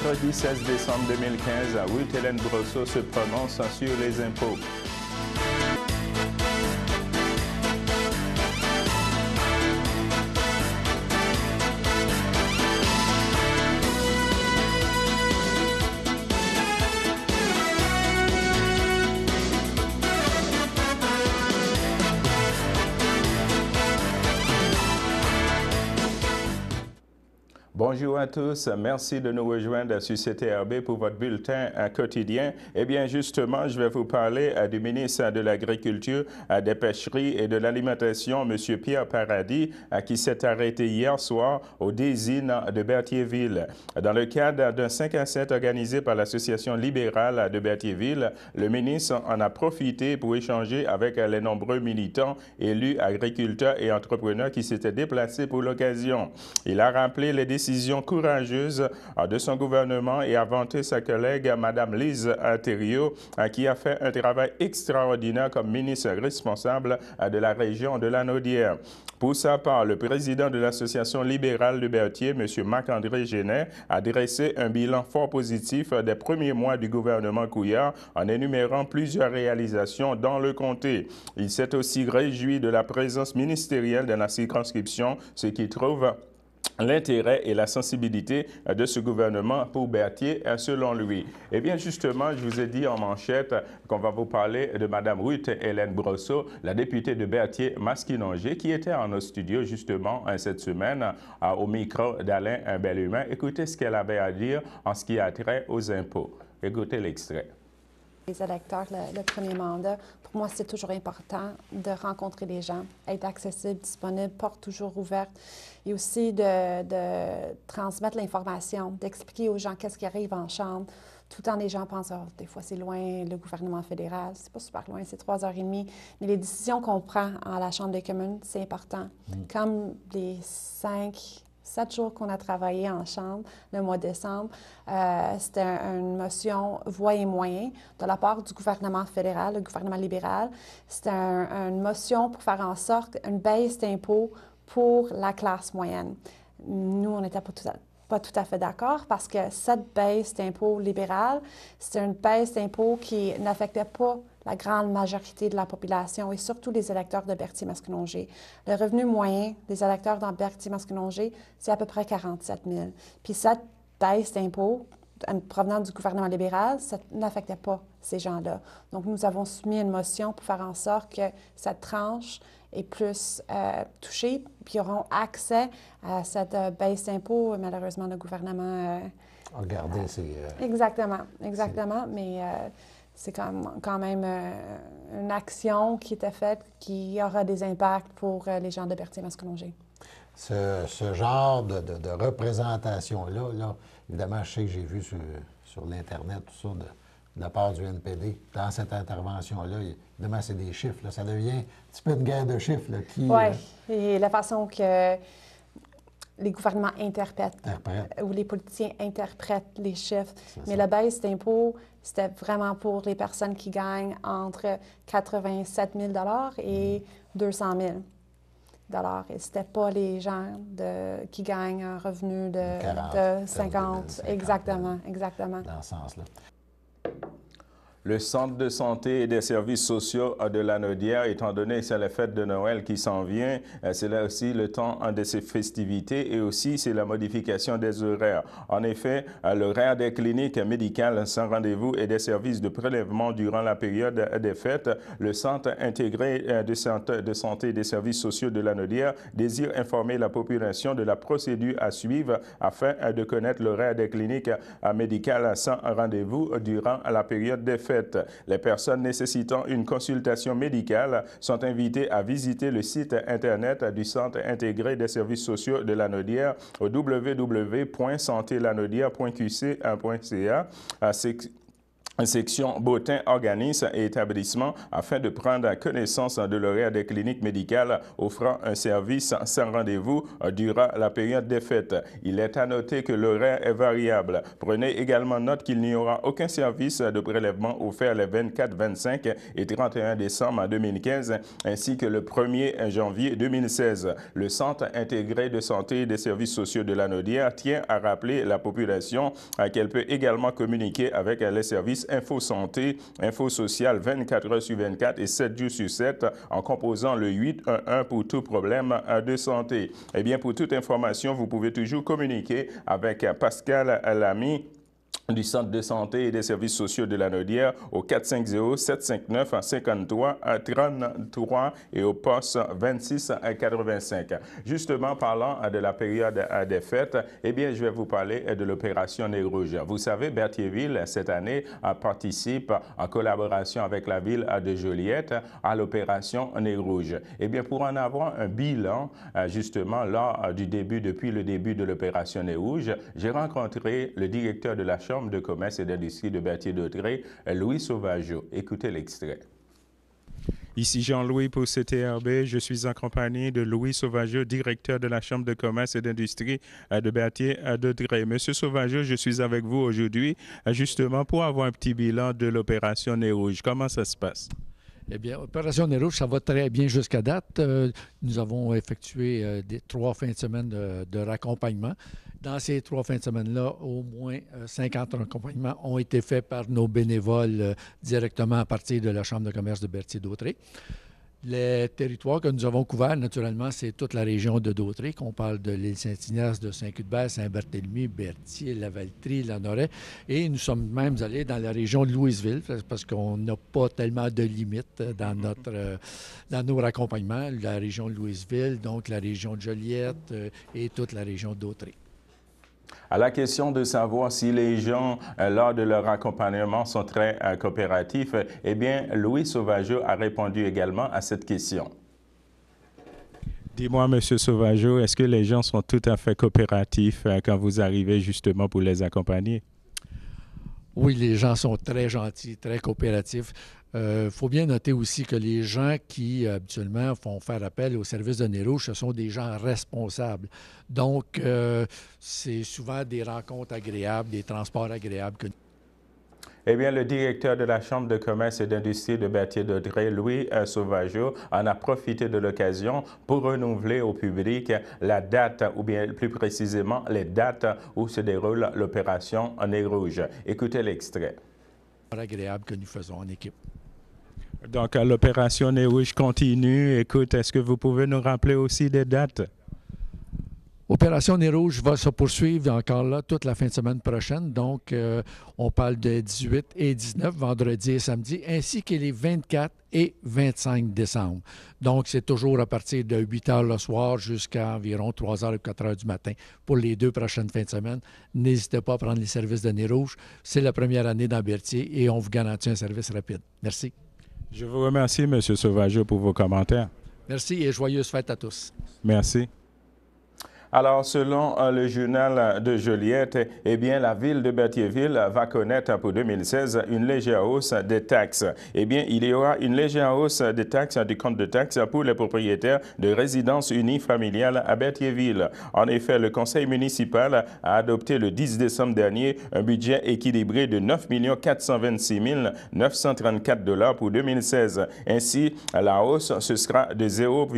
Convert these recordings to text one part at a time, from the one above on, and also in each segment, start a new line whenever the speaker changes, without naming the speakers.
mercredi 16 décembre 2015, Ruth Hélène Brosseau se prononce sur les impôts. Bonjour à tous, merci de nous rejoindre sur CTRB pour votre bulletin quotidien. Eh bien, justement, je vais vous parler du ministre de l'Agriculture, des Pêcheries et de l'Alimentation, M. Pierre Paradis, qui s'est arrêté hier soir au Désine de Berthierville. Dans le cadre d'un 5 à 7 organisé par l'Association libérale de Berthierville, le ministre en a profité pour échanger avec les nombreux militants, élus, agriculteurs et entrepreneurs qui s'étaient déplacés pour l'occasion. Il a rappelé les décisions courageuse de son gouvernement et a vanté sa collègue Mme Lise Thériault qui a fait un travail extraordinaire comme ministre responsable de la région de Lanaudière. Pour sa part, le président de l'Association libérale de Berthier, M. Marc-André Genet, a dressé un bilan fort positif des premiers mois du gouvernement Couillard en énumérant plusieurs réalisations dans le comté. Il s'est aussi réjoui de la présence ministérielle dans la circonscription, ce qui trouve l'intérêt et la sensibilité de ce gouvernement pour Berthier, selon lui. Eh bien, justement, je vous ai dit en manchette qu'on va vous parler de Mme Ruth Hélène Brosseau, la députée de Berthier-Maskinongé, qui était en nos studios, justement, cette semaine, au micro d'Alain Belhumain. Écoutez ce qu'elle avait à dire en ce qui a trait aux impôts. Écoutez l'extrait.
Les électeurs, le premier mandat, pour moi, c'est toujours important de rencontrer les gens, être accessible, disponible, porte toujours ouverte, et aussi de transmettre l'information, d'expliquer aux gens qu'est-ce qui arrive en Chambre, tout le temps les gens pensent, oh, des fois c'est loin, le gouvernement fédéral, c'est pas super loin, c'est 3h30, mais les décisions qu'on prend à la Chambre des communes, c'est important. Comme les 7 jours qu'on a travaillé en Chambre le mois de décembre, c'était une motion voix et moyens de la part du gouvernement fédéral, le gouvernement libéral. C'était une motion pour faire en sorte une baisse d'impôts pour la classe moyenne. Nous, on n'était pas tout à fait d'accord parce que cette baisse d'impôts libérale, c'était une baisse d'impôts qui n'affectait pas la grande majorité de la population et surtout les électeurs de Berthier-Maskinongé. Le revenu moyen des électeurs dans Berthier-Maskinongé, c'est à peu près 47 000. Puis cette baisse d'impôts provenant du gouvernement libéral, ça n'affectait pas ces gens-là. Donc, nous avons soumis une motion pour faire en sorte que cette tranche est plus touchée, puis auront accès à cette baisse d'impôts. Malheureusement, le gouvernement...
Regardez, c'est...
Exactement, mais... c'est quand même une action qui était faite qui aura des impacts pour les gens de Berthier-Maskinongé.
Ce genre de représentation-là, évidemment, je sais que j'ai vu sur l'Internet, tout ça, de la part du NPD, dans cette intervention-là, évidemment, c'est des chiffres. Là, ça devient un petit peu une guerre de chiffres.
Oui, et la façon que les gouvernements interprètent, ou les politiciens interprètent les chiffres. Mais la baisse d'impôts, c'était vraiment pour les personnes qui gagnent entre 87 000 et 200 000 et c'était pas les gens qui gagnent un revenu de 50. Exactement.
Dans ce sens-là.
Le Centre de santé et des services sociaux de Lanaudière, étant donné que c'est la fête de Noël qui s'en vient, c'est là aussi le temps de ces festivités et aussi c'est la modification des horaires. En effet, l'horaire des cliniques médicales sans rendez-vous et des services de prélèvement durant la période des fêtes, le Centre intégré de santé et des services sociaux de Lanaudière désire informer la population de la procédure à suivre afin de connaître l'horaire des cliniques médicales sans rendez-vous durant la période des fêtes. Les personnes nécessitant une consultation médicale sont invitées à visiter le site Internet du Centre intégré des services sociaux de Lanaudière au www.santélanaudière.qc.ca. section Bottin organisme et établissement afin de prendre connaissance de l'horaire des cliniques médicales offrant un service sans rendez-vous durant la période des fêtes. Il est à noter que l'horaire est variable. Prenez également note qu'il n'y aura aucun service de prélèvement offert les 24, 25 et 31 décembre 2015 ainsi que le 1er janvier 2016. Le Centre intégré de santé et des services sociaux de Lanaudière tient à rappeler la population qu'elle peut également communiquer avec les services Info Santé, Info Social 24 heures sur 24 et 7 jours sur 7 en composant le 811 pour tout problème de santé. Eh bien, pour toute information, vous pouvez toujours communiquer avec Pascal Lamy du Centre de santé et des services sociaux de Lanaudière au 450-759-53-33 et au poste 2685. Justement, parlant de la période des fêtes, eh bien, je vais vous parler de l'opération Nez Rouge. Vous savez, Berthierville, cette année, participe en collaboration avec la ville de Joliette à l'opération Nez Rouge. Eh bien, pour en avoir un bilan, justement, depuis le début de l'opération Nez Rouge, j'ai rencontré le directeur de la Chambre de commerce et d'industrie de Berthier-Dautrey, Louis Sauvageau. Écoutez l'extrait.
Ici Jean-Louis pour CTRB. Je suis en compagnie de Louis Sauvageau, directeur de la Chambre de commerce et d'industrie de Berthier-Dautrey. Monsieur Sauvageau, je suis avec vous aujourd'hui justement pour avoir un petit bilan de l'opération Nez Rouge. Comment ça se passe?
Eh bien, Opération Nez Rouge, ça va très bien jusqu'à date. Nous avons effectué 3 fins de semaine de raccompagnement. Dans ces 3 fins de semaine-là, au moins 50 raccompagnements ont été faits par nos bénévoles directement à partir de la Chambre de commerce de Berthier-Dautrey. Les territoires que nous avons couverts, naturellement, c'est toute la région de Dautrey, qu'on parle de l'île Saint-Ignace, de Saint-Cuthbert, Saint-Barthélemy, Berthier, Lavaltrie, Lanoret. Et nous sommes même allés dans la région de Louisville, parce qu'on n'a pas tellement de limites dans nos raccompagnements. La région de Louisville, donc la région de Joliette et toute la région de Dautrey.
À la question de savoir si les gens, lors de leur accompagnement, sont très coopératifs, eh bien, Louis Sauvageau a répondu également à cette question.
Dis-moi, M. Sauvageau, est-ce que les gens sont tout à fait coopératifs quand vous arrivez justement pour les accompagner?
Oui, les gens sont très gentils, très coopératifs. Faut bien noter aussi que les gens qui, habituellement, font faire appel au service de Nez Rouge, ce sont des gens responsables. Donc, c'est souvent des rencontres agréables, des transports agréables que
Eh bien, le directeur de la Chambre de commerce et d'industrie de Berthier-Dautrey, Louis Sauvageau, en a profité de l'occasion pour renouveler au public la date, ou bien plus précisément les dates où se déroule l'opération Nez Rouge. Écoutez l'extrait.
Agréable que nous faisons en équipe.
Donc, l'opération Nez Rouge continue. Écoute, est-ce que vous pouvez nous rappeler aussi des dates?
Opération Nez Rouge va se poursuivre encore là toute la fin de semaine prochaine. Donc, on parle de 18 et 19, vendredi et samedi, ainsi que les 24 et 25 décembre. Donc, c'est toujours à partir de 8 heures le soir jusqu'à environ 3 heures ou 4 heures du matin pour les 2 prochaines fins de semaine. N'hésitez pas à prendre les services de Nez Rouge. C'est la première année dans Berthier et on vous garantit un service rapide. Merci.
Je vous remercie, M. Sauvageau, pour vos commentaires.
Merci et joyeuses fêtes à tous.
Merci.
Alors, selon le journal de Joliette, eh bien, la ville de Berthierville va connaître pour 2016 une légère hausse des taxes. Eh bien, il y aura une légère hausse des taxes, du compte de taxes pour les propriétaires de résidences unifamiliales à Berthierville. En effet, le conseil municipal a adopté le 10 décembre dernier un budget équilibré de 9 426 934 $ pour 2016. Ainsi, la hausse, ce sera de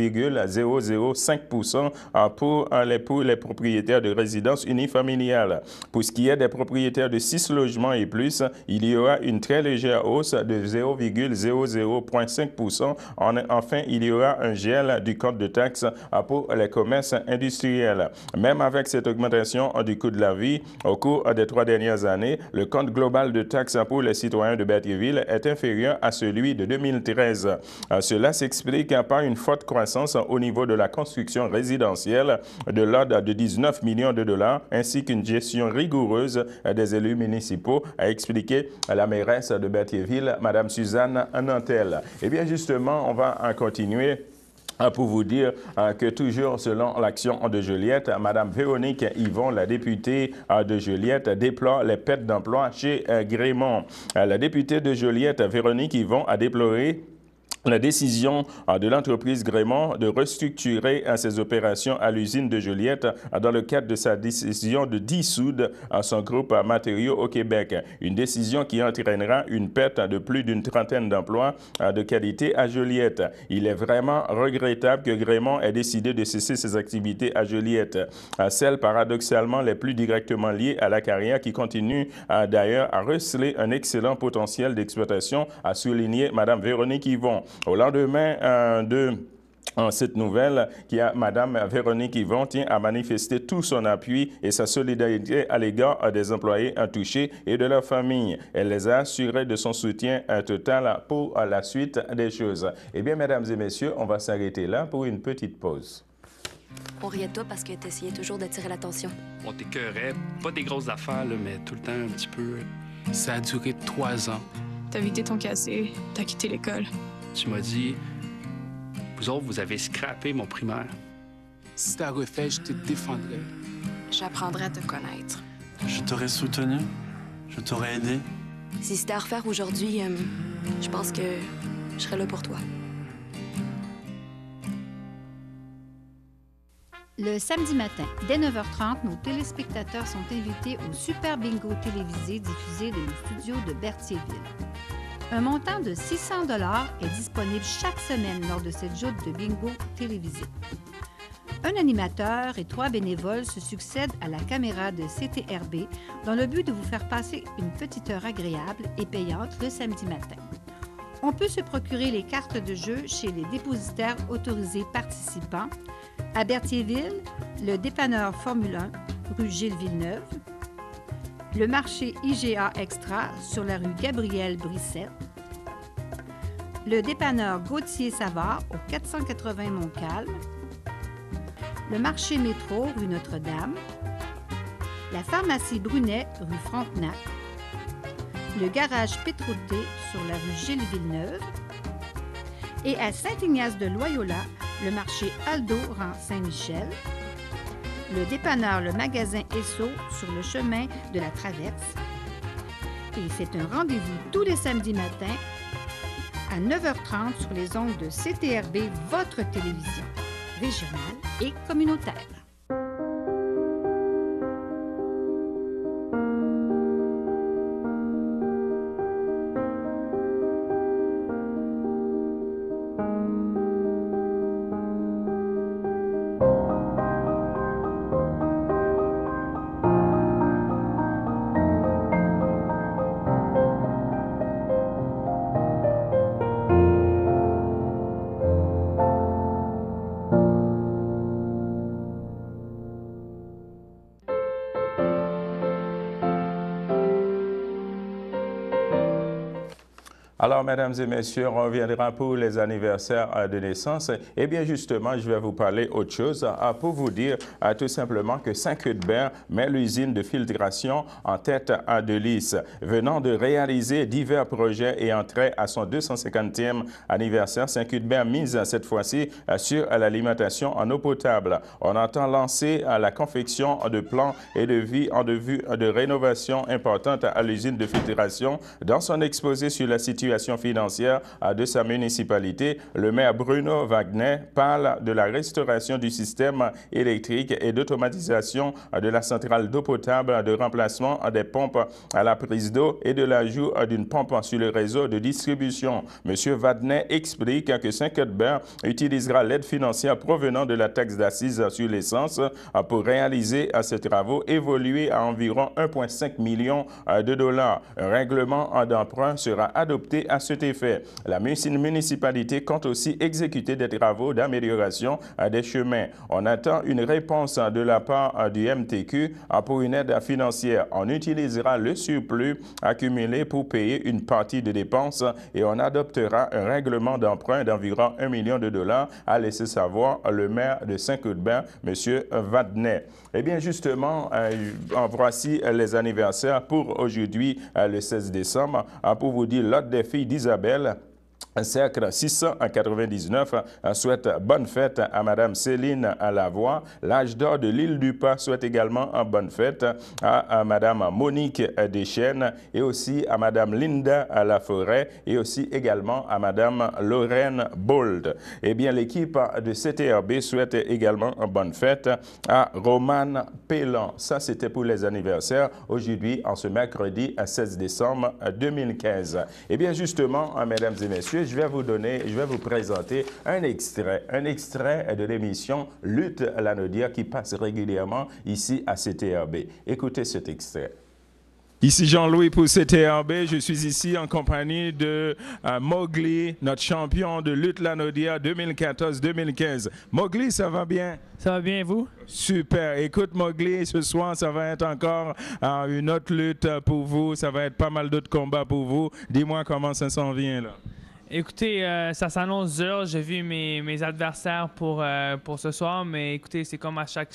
0,005% pour les propriétaires de résidences unifamiliales. Pour ce qui est des propriétaires de 6 logements et plus, il y aura une très légère hausse de 0,0005%. Enfin, il y aura un gel du compte de taxes pour les commerces industriels. Même avec cette augmentation du coût de la vie au cours des 3 dernières années, le compte global de taxes pour les citoyens de Berthierville est inférieur à celui de 2013. Cela s'explique par une forte croissance au niveau de la construction résidentielle de l'ordre de 19 millions de dollars, ainsi qu'une gestion rigoureuse des élus municipaux, a expliqué la mairesse de Berthierville, Mme Suzanne Nantel. Eh bien, justement, on va continuer pour vous dire que toujours selon l'action de Joliette, Mme Véronique Yvon, la députée de Joliette, déplore les pertes d'emploi chez Grémont. La députée de Joliette, Véronique Yvon, a déploré la décision de l'entreprise Grémont de restructurer ses opérations à l'usine de Joliette dans le cadre de sa décision de dissoudre son groupe Matériaux au Québec. Une décision qui entraînera une perte de plus d'une trentaine d'emplois de qualité à Joliette. Il est vraiment regrettable que Grémont ait décidé de cesser ses activités à Joliette, celles paradoxalement les plus directement liées à la carrière qui continue d'ailleurs à receler un excellent potentiel d'exploitation, a souligné Mme Véronique Yvon. Au lendemain de cette nouvelle, Mme Véronique Yvon tient à manifester tout son appui et sa solidarité à l'égard des employés touchés et de leur famille. Elle les a assurés de son soutien total pour la suite des choses. Eh bien, mesdames et messieurs, on va s'arrêter là pour une petite pause.
On riait de toi parce que t'essayais toujours d'attirer l'attention.
On t'écœurait, pas des grosses affaires, là, mais tout le temps un petit peu. Ça a duré 3 ans.
T'as vidé ton cassé, t'as quitté l'école.
Tu m'as dit, vous autres, vous avez scrappé mon primaire. Si t'as refait, je te défendrais.
J'apprendrai à te connaître.
Je t'aurais soutenu, je t'aurais aidé.
Si c'était à refaire aujourd'hui, je pense que je serais là pour toi.
Le samedi matin, dès 9h30, nos téléspectateurs sont invités au Super Bingo télévisé diffusé de nos studios de Berthierville. Un montant de 600 $ est disponible chaque semaine lors de cette joute de bingo télévisé. Un animateur et 3 bénévoles se succèdent à la caméra de CTRB dans le but de vous faire passer une petite heure agréable et payante le samedi matin. On peut se procurer les cartes de jeu chez les dépositaires autorisés participants à Berthierville, le dépanneur Formule 1, rue Gilles Villeneuve, le marché IGA Extra sur la rue Gabriel Brissette, le dépanneur Gauthier-Savard au 480 Montcalm, le marché Métro rue Notre-Dame, la pharmacie Brunet rue Frontenac, le garage Pétroté sur la rue Gilles Villeneuve et à Saint-Ignace-de-Loyola, le marché Aldo rang Saint-Michel, le dépanneur Le Magasin Esso sur le chemin de la Traverse. Et c'est un rendez-vous tous les samedis matins à 9h30 sur les ondes de CTRB, votre télévision régionale et communautaire.
Alors, mesdames et messieurs, on reviendra pour les anniversaires de naissance. Eh bien, justement, je vais vous parler autre chose pour vous dire tout simplement que Saint-Cuthbert met l'usine de filtration en tête de liste. Venant de réaliser divers projets et entrer à son 250e anniversaire, Saint-Cuthbert mise cette fois-ci sur l'alimentation en eau potable. On entend lancer la confection de plans et de vie en vue de rénovation importante à l'usine de filtration. Dans son exposé sur la situation financière de sa municipalité, le maire Bruno Wagner parle de la restauration du système électrique et d'automatisation de la centrale d'eau potable, de remplacement des pompes à la prise d'eau et de l'ajout d'une pompe sur le réseau de distribution. M. Wagner explique que Saint-Cuthbert utilisera l'aide financière provenant de la taxe d'assises sur l'essence pour réaliser ces travaux évolués à environ 1,5 million de $. Un règlement d'emprunt sera adopté à cet effet. La municipalité compte aussi exécuter des travaux d'amélioration des chemins. On attend une réponse de la part du MTQ pour une aide financière. On utilisera le surplus accumulé pour payer une partie des dépenses et on adoptera un règlement d'emprunt d'environ 1 million de $, a laissé savoir le maire de Saint-Cuthbert, M. Wagner. Eh bien, justement, voici les anniversaires pour aujourd'hui, le 16 décembre. Pour vous dire, l'autre des filles d'Isabelle, Cercle 699 souhaite bonne fête à Mme Céline Lavoie. L'âge d'or de l'île du Pas souhaite également une bonne fête à Mme Monique Deschênes et aussi à Mme Linda Laforêt et aussi également à Mme Lorraine Bold. Eh bien, l'équipe de CTRB souhaite également une bonne fête à Romane Pélan. Ça, c'était pour les anniversaires aujourd'hui, en ce mercredi 16 décembre 2015. Eh bien, justement, mesdames et messieurs, je vais vous présenter un extrait de l'émission Lutte Lanaudière qui passe régulièrement ici à CTRB. Écoutez cet extrait.
Ici Jean-Louis pour CTRB. Je suis ici en compagnie de Mowgli, notre champion de lutte Lanaudière 2014-2015. Mowgli, ça va bien?
Ça va bien, vous?
Super. Écoute, Mowgli, ce soir, ça va être encore une autre lutte pour vous. Ça va être pas mal d'autres combats pour vous. Dis-moi comment ça s'en vient, là.
Écoutez, ça s'annonce dur. J'ai vu mes adversaires pour ce soir, mais écoutez, c'est comme à chaque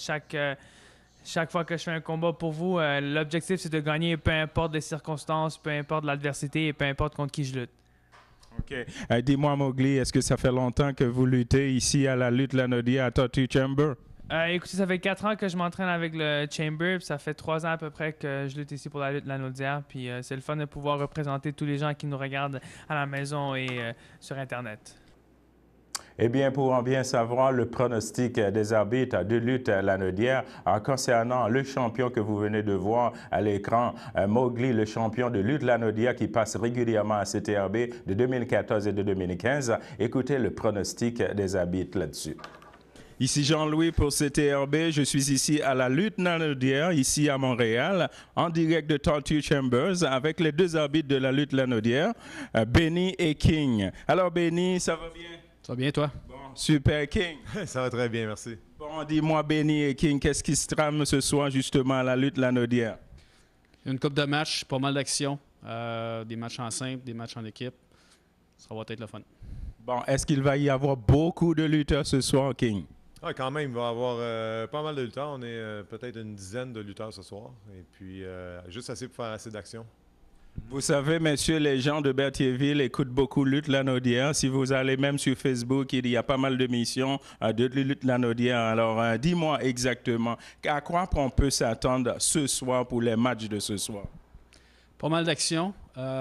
fois que je fais un combat pour vous, l'objectif, c'est de gagner, peu importe les circonstances, peu importe l'adversité et peu importe contre qui je lutte.
OK. Dis-moi, Mowgli, est-ce que ça fait longtemps que vous luttez ici à la lutte Lanaudière à Tortue Chamber?
Écoutez, ça fait 4 ans que je m'entraîne avec le Chamber, puis ça fait 3 ans à peu près que je lutte ici pour la lutte Lanaudière, puis c'est le fun de pouvoir représenter tous les gens qui nous regardent à la maison et sur Internet.
Eh bien, pour en bien savoir le pronostic des arbitres de lutte Lanaudière concernant le champion que vous venez de voir à l'écran, Mowgli, le champion de lutte Lanaudière qui passe régulièrement à CTRB de 2014 et de 2015, écoutez le pronostic des arbitres là-dessus.
Ici Jean-Louis pour CTRB. Je suis ici à la lutte Lanaudière, ici à Montréal, en direct de Tortue Chambers, avec les deux arbitres de la lutte Lanaudière, Benny et King. Alors Benny, ça va bien?
Ça va bien, toi?
Bon, super. King?
Ça va très bien, merci.
Bon, dis-moi Benny et King, qu'est-ce qui se trame ce soir justement à la lutte Lanaudière?
Une couple de matchs, pas mal d'actions, des matchs en simple, des matchs en équipe. Ça va être le fun.
Bon, est-ce qu'il va y avoir beaucoup de lutteurs ce soir, King?
Ah, quand même, il va y avoir pas mal de lutteurs. On est peut-être une dizaine de lutteurs ce soir. Et puis, juste assez pour faire assez d'actions.
Vous savez, messieurs, les gens de Berthierville écoutent beaucoup Lutte Lanaudière. Si vous allez même sur Facebook, il y a pas mal d'émissions de Lutte Lanaudière. Alors, dis-moi exactement, à quoi on peut s'attendre ce soir pour les matchs de ce soir?
Pas mal d'actions.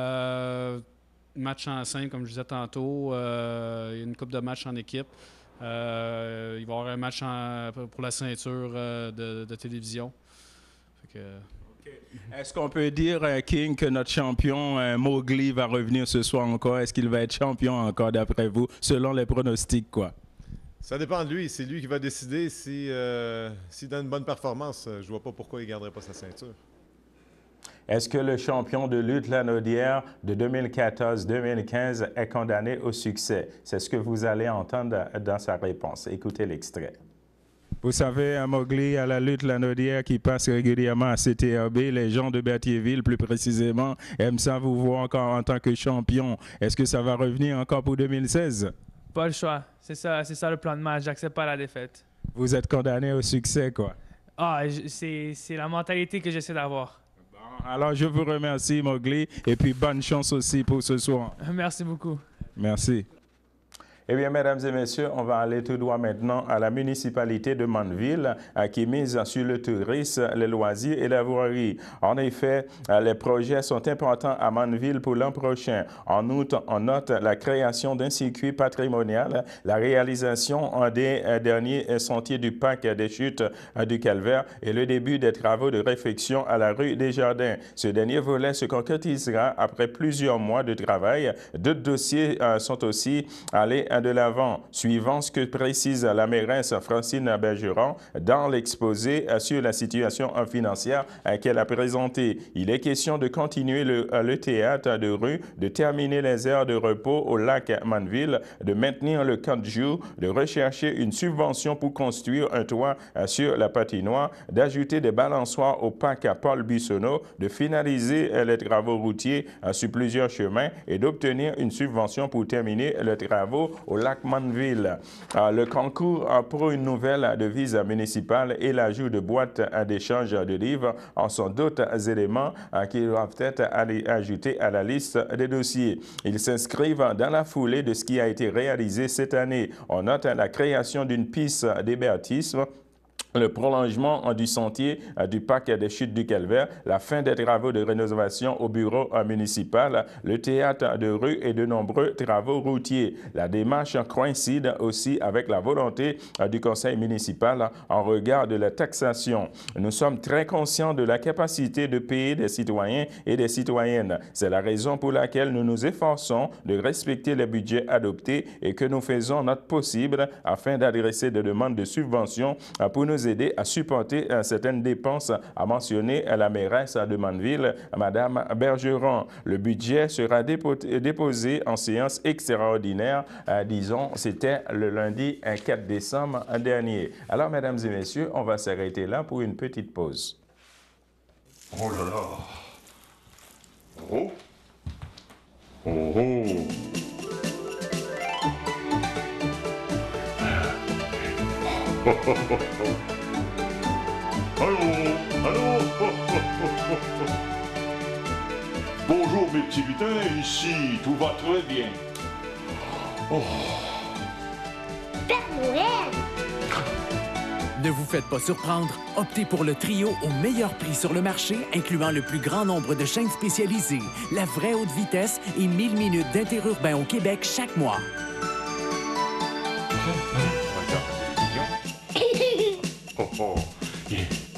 Match en 5, comme je disais tantôt. Une couple de matchs en équipe. Il va y avoir un match pour la ceinture de télévision. Fait que,
Est-ce qu'on peut dire, King, que notre champion Mowgli va revenir ce soir encore? Est-ce qu'il va être champion encore d'après vous, selon les pronostics, quoi?
Ça dépend de lui. C'est lui qui va décider s'il donne une bonne performance. Je vois pas pourquoi il ne garderait pas sa ceinture.
Est-ce que le champion de lutte Lanaudière de 2014-2015 est condamné au succès? C'est ce que vous allez entendre dans sa réponse. Écoutez l'extrait.
Vous savez, Mowgli, à la lutte Lanaudière qui passe régulièrement à CTRB, les gens de Berthierville, plus précisément, aiment ça vous voir encore en tant que champion. Est-ce que ça va revenir encore pour 2016?
Pas le choix. C'est ça le plan de match. J'accepte pas la défaite.
Vous êtes condamné au succès, quoi.
Ah, c'est la mentalité que j'essaie d'avoir.
Bon, alors, je vous remercie, Mowgli, et puis bonne chance aussi pour ce soir.
Merci beaucoup.
Merci.
Eh bien, mesdames et messieurs, on va aller tout droit maintenant à la municipalité de Manneville qui mise sur le tourisme, les loisirs et la voirie. En effet, les projets sont importants à Manneville pour l'an prochain. En outre, on note la création d'un circuit patrimonial, la réalisation des derniers sentiers du parc des chutes du Calvaire et le début des travaux de réfection à la rue des Jardins. Ce dernier volet se concrétisera après plusieurs mois de travail. D'autres dossiers sont aussi allés de l'avant, suivant ce que précise la mairesse Francine Bergeron dans l'exposé sur la situation financière qu'elle a présenté. Il est question de continuer le théâtre de rue, de terminer les aires de repos au lac Manneville, de maintenir le camp de jour, de rechercher une subvention pour construire un toit sur la patinoire, d'ajouter des balançoires au parc Paul Buissonneau, de finaliser les travaux routiers sur plusieurs chemins et d'obtenir une subvention pour terminer les travaux au lac Manville. Le concours pour une nouvelle devise municipale et l'ajout de boîtes d'échange de livres en sont d'autres éléments qui doivent être ajoutés à la liste des dossiers. Ils s'inscrivent dans la foulée de ce qui a été réalisé cette année. On note la création d'une piste d'hébertisme, le prolongement du sentier du parc des Chutes du Calvaire, la fin des travaux de rénovation au bureau municipal, le théâtre de rue et de nombreux travaux routiers. La démarche coïncide aussi avec la volonté du conseil municipal en regard de la taxation. Nous sommes très conscients de la capacité de payer des citoyens et des citoyennes. C'est la raison pour laquelle nous nous efforçons de respecter les budgets adoptés et que nous faisons notre possible afin d'adresser des demandes de subventions pour nous aider à supporter certaines dépenses, a mentionné la mairesse de Manville, Mme Bergeron. Le budget sera déposé en séance extraordinaire, disons, c'était le lundi 4 décembre dernier. Alors, mesdames et messieurs, on va s'arrêter là pour une petite pause.
Oh là là! Oh! Oh oh! Allô, allô. Bonjour mes petits lutins, ici tout va très bien. Oh.
Père Noël!
Ne vous faites pas surprendre, optez pour le trio au meilleur prix sur le marché, incluant le plus grand nombre de chaînes spécialisées, la vraie haute vitesse et 1000 minutes d'interurbain au Québec chaque mois.
Oh, oh. Yeah.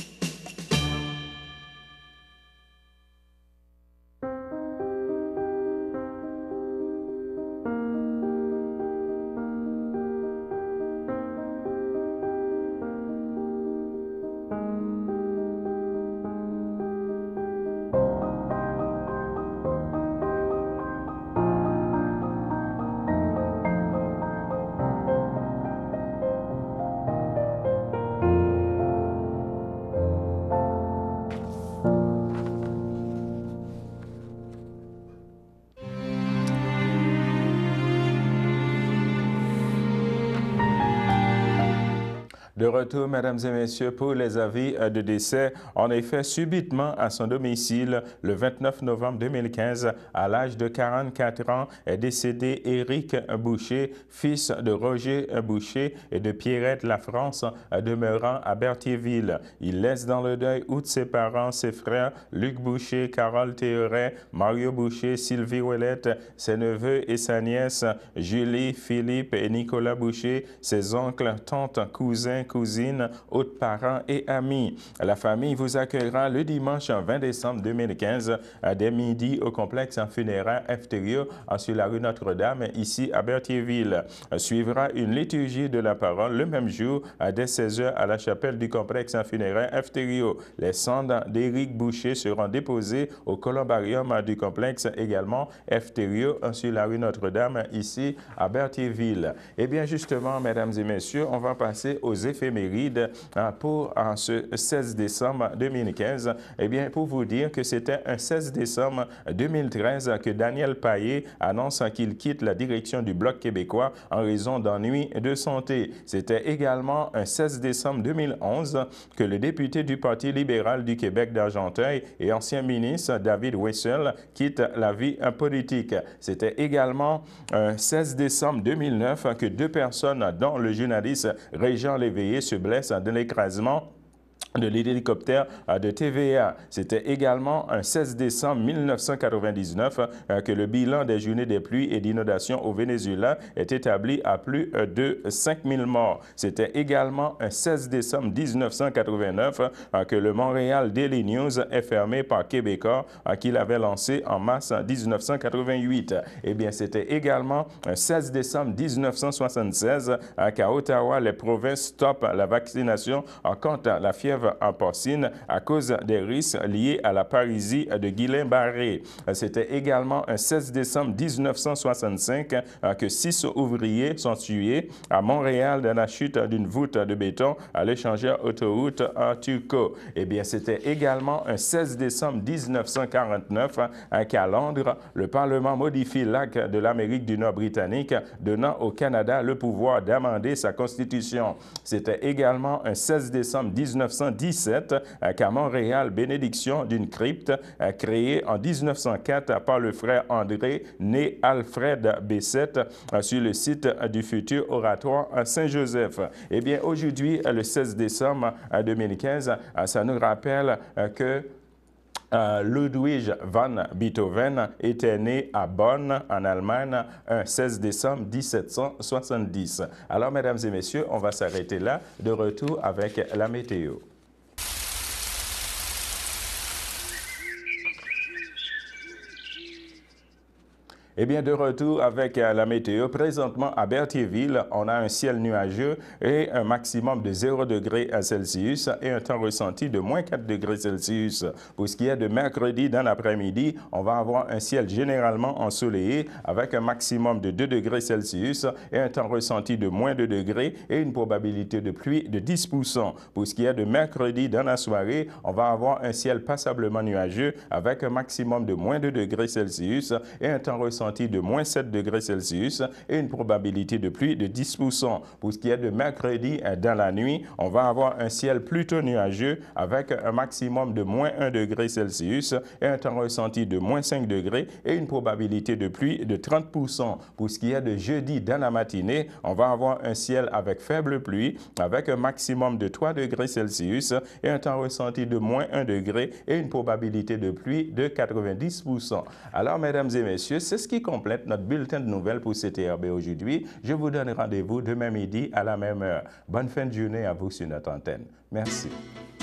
De retour, mesdames et messieurs, pour les avis de décès. En effet, subitement à son domicile, le 29 novembre 2015, à l'âge de 44 ans, est décédé Éric Boucher, fils de Roger Boucher et de Pierrette Lafrance, demeurant à Berthierville. Il laisse dans le deuil outre ses parents, ses frères, Luc Boucher, Carole Théoret, Mario Boucher, Sylvie Ouellette, ses neveux et sa nièce, Julie, Philippe et Nicolas Boucher, ses oncles, tantes, cousins, cousines, autres parents et amis. La famille vous accueillera le dimanche 20 décembre 2015 dès midi au complexe funéraire FTRIO sur la rue Notre-Dame, ici à Berthierville. Suivra une liturgie de la parole le même jour dès 16h à la chapelle du complexe funéraire FTRIO. Les cendres d'Éric Boucher seront déposées au columbarium du complexe également FTRIO sur la rue Notre-Dame, ici à Berthierville. Eh bien justement, mesdames et messieurs, on va passer aux éphémérides pour ce 16 décembre 2015. Eh bien, pour vous dire que c'était un 16 décembre 2013 que Daniel Payet annonce qu'il quitte la direction du Bloc québécois en raison d'ennuis de santé. C'était également un 16 décembre 2011 que le député du Parti libéral du Québec d'Argenteuil et ancien ministre David Wessel quitte la vie politique. C'était également un 16 décembre 2009 que deux personnes, dont le journaliste Régent Léveillé, se blesse dans l'écrasement de l'hélicoptère de TVA. C'était également un 16 décembre 1999 que le bilan des journées des pluies et d'inondations au Venezuela est établi à plus de 5000 morts. C'était également un 16 décembre 1989 que le Montréal Daily News est fermé par Québécois qui l'avait lancé en mars 1988. Eh bien, c'était également un 16 décembre 1976 qu'à Ottawa, les provinces stoppent la vaccination contre la fièvre élève en porcine à cause des risques liés à la paralysie de Guillain-Barré. C'était également un 16 décembre 1965 que 6 ouvriers sont tués à Montréal dans la chute d'une voûte de béton à l'échangeur autoroute en Turcot. Eh bien, c'était également un 16 décembre 1949 qu'à Londres, le Parlement modifie l'acte de l'Amérique du Nord britannique, donnant au Canada le pouvoir d'amender sa constitution. C'était également un 16 décembre 1917 qu'à Montréal, bénédiction d'une crypte créée en 1904 par le frère André, né Alfred Bessette, sur le site du futur oratoire à Saint-Joseph. Eh bien, aujourd'hui, le 16 décembre 2015, ça nous rappelle que Ludwig van Beethoven était né à Bonn, en Allemagne, un 16 décembre 1770. Alors, mesdames et messieurs, on va s'arrêter là, de retour avec la météo. Eh bien, de retour avec la météo. Présentement, à Berthierville, on a un ciel nuageux et un maximum de 0 degrés Celsius et un temps ressenti de moins 4 degrés Celsius. Pour ce qui est de mercredi, dans l'après-midi, on va avoir un ciel généralement ensoleillé avec un maximum de 2 degrés Celsius et un temps ressenti de moins 2 degrés et une probabilité de pluie de 10%. Pour ce qui est de mercredi, dans la soirée, on va avoir un ciel passablement nuageux avec un maximum de moins 2 degrés Celsius et un temps ressenti de moins 7 degrés Celsius et une probabilité de pluie de 10%. Pour ce qui est de mercredi, dans la nuit, on va avoir un ciel plutôt nuageux avec un maximum de moins 1 degré Celsius et un temps ressenti de moins 5 degrés et une probabilité de pluie de 30%. Pour ce qui est de jeudi, dans la matinée, on va avoir un ciel avec faible pluie avec un maximum de 3 degrés Celsius et un temps ressenti de moins 1 degré et une probabilité de pluie de 90%. Alors, mesdames et messieurs, c'est ce qui complète notre bulletin de nouvelles pour CTRB aujourd'hui. Je vous donne rendez-vous demain midi à la même heure. Bonne fin de journée à vous sur notre antenne. Merci.